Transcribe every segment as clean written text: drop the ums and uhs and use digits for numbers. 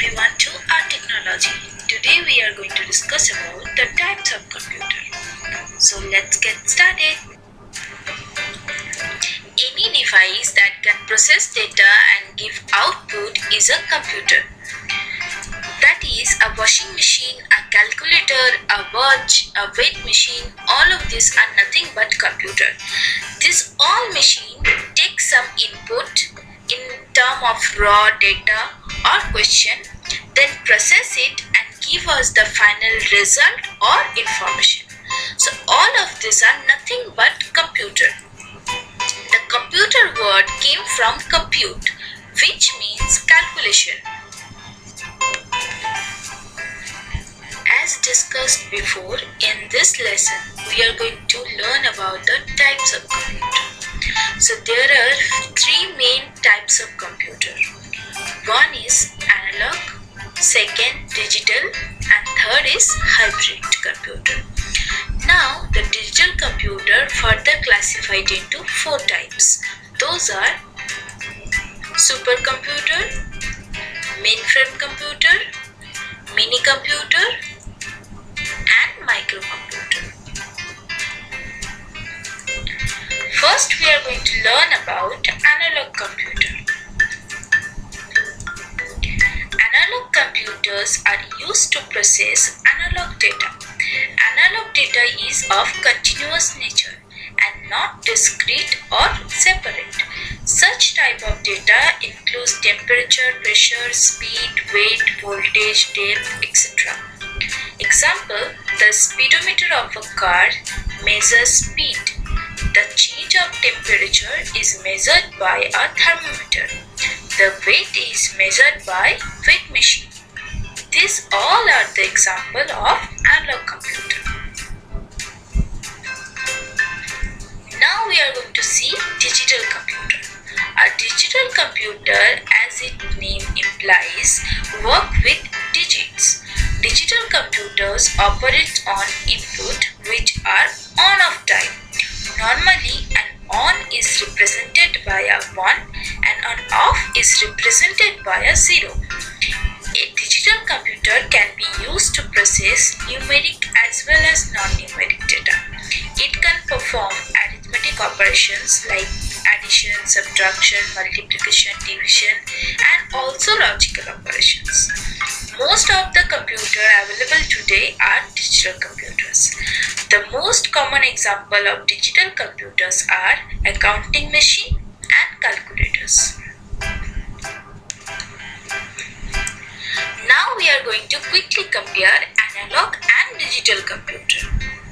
everyone to our technology. Today we are going to discuss about the types of computer. So let's get started. Any device that can process data and give output is a computer. That is a washing machine, a calculator, a watch, a weight machine. All of these are nothing but computer. This all machine takes some input in term of raw data or question, then process it and give us the final result or information. So all of these are nothing but computer. The computer word came from compute, which means calculation. As discussed before, in this lesson we are going to learn about the types of computer. So there are three main types of computer. One is analog, second digital, and third is hybrid computer. Now the digital computer further classified into four types. Those are supercomputer, mainframe computer, mini computer, and microcomputer. First we are going to learn about analog computer. Analog computers are used to process analog data. Analog data is of continuous nature and not discrete or separate. Such type of data includes temperature, pressure, speed, weight, voltage, depth, etc. Example, the speedometer of a car measures speed. The change of temperature is measured by a thermometer. The weight is measured by weight machine. These all are the example of analog computer. Now we are going to see digital computer. A digital computer, as its name implies, work with digits. Digital computers operate on input which are on-off type. Normally, an on is represented by a 1 and an off is represented by a 0. A digital computer can be used to process numeric as well as non-numeric data. It can perform arithmetic operations like addition, subtraction, multiplication, division, and also logical operations. Most of the computers available today are digital computers. The most common example of digital computers are accounting machine and calculators. Now we are going to quickly compare analog and digital computer.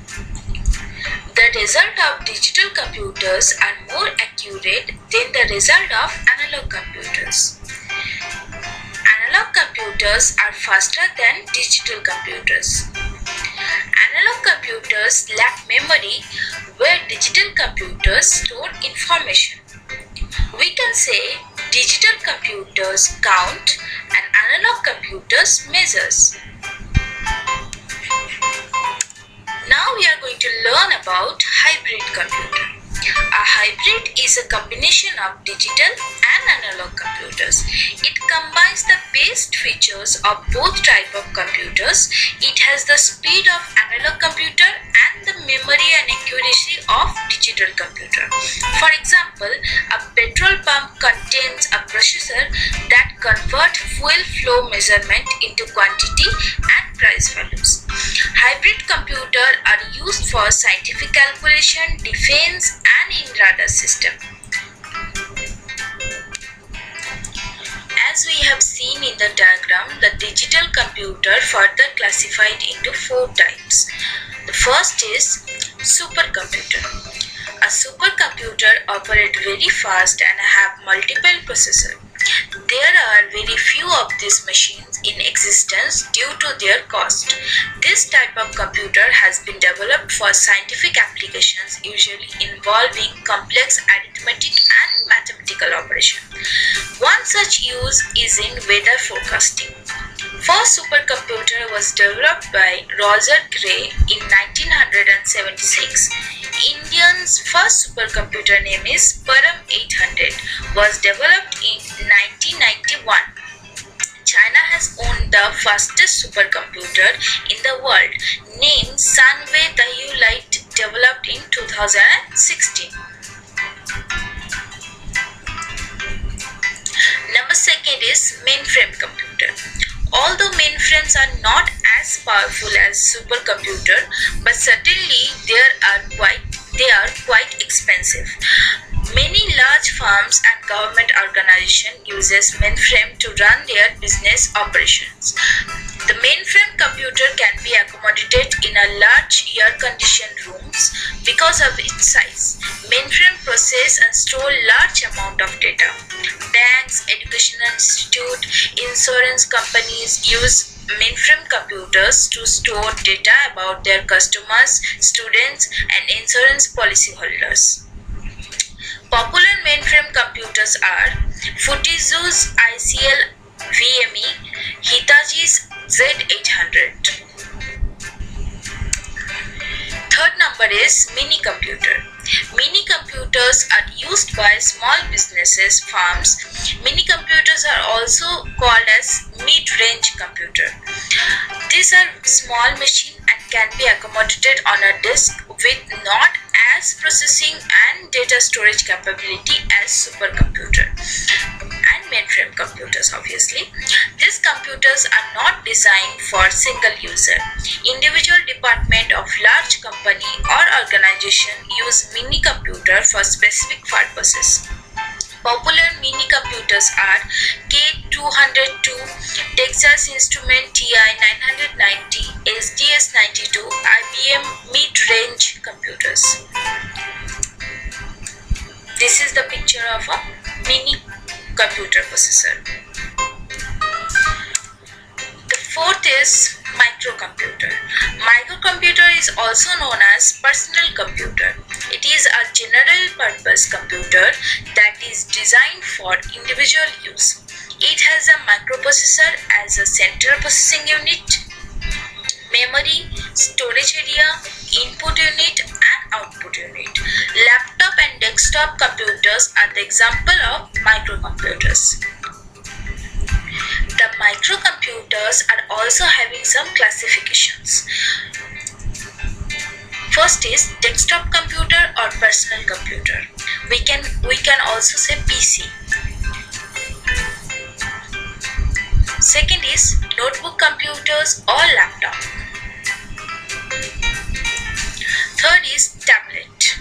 The result of digital computers are more accurate than the result of analog computers. Analog computers are faster than digital computers. Analog computers lack memory where digital computers store information. We can say digital computers count and analog computers measures. Now we are going to learn about hybrid computer. A hybrid is a combination of digital and analog computers. It combines the best features of both types of computers. It has the speed of analog computer and the memory and accuracy of digital computer. For example, a petrol pump contains a processor that converts fuel flow measurement into quantity and price values. Hybrid computers are used for scientific calculation, defense, and in radar system. As we have seen in the diagram, the digital computer further classified into four types. The first is supercomputer. A supercomputer operates very fast and have multiple processors. There are very few of these machines in existence due to their cost. This type of computer has been developed for scientific applications, usually involving complex arithmetic and mathematical operations. One such use is in weather forecasting. First supercomputer was developed by Roger Gray in 1976. India's first supercomputer, name is Param 800, was developed in 1991. China has owned the fastest supercomputer in the world named Sunway Light, developed in 2016. Number second is mainframe computer. Although mainframes are not as powerful as supercomputer, but certainly they are quite expensive. Many large firms and government organizations uses mainframe to run their business operations. The mainframe computer can be accommodated in a large air-conditioned rooms because of its size. Mainframe process and store large amount of data. Banks, educational institutes, insurance companies use mainframe computers to store data about their customers, students, and insurance policyholders. Popular mainframe computers are Fujitsu's ICL VME, Hitachi's Z800. Third number is mini computer. Mini computers are used by small businesses, firms. Mini computers are also called as mid-range computer. These are small machines and can be accommodated on a disk with not as processing and data storage capability as supercomputer and mainframe computers. Obviously, these computers are not designed for single user. Individual department of large company or organization use mini computer for specific purposes. Popular mini computers are K202, Texas Instruments TI-990, SDS-92, IBM mid-range computers. This is the picture of a mini computer processor. The fourth is microcomputer. Microcomputer is also known as personal computer. It is a general purpose computer that is designed for individual use. It has a microprocessor as a central processing unit, memory, storage area, input unit and output unit. Laptop and desktop computers are the example of microcomputers. The microcomputers are also having some classifications. First is desktop computer or personal computer. We can also say PC. Second is notebook computers or laptop. Third is tablet.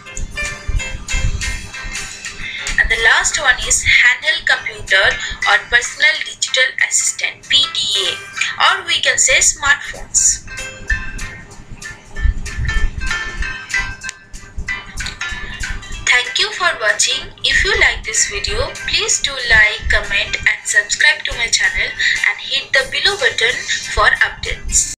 And the last one is handheld computer or personal digital assistant, PDA, or we can say smartphones. Thank you for watching. If you like this video, please do like, comment and subscribe to my channel and hit the below button for updates.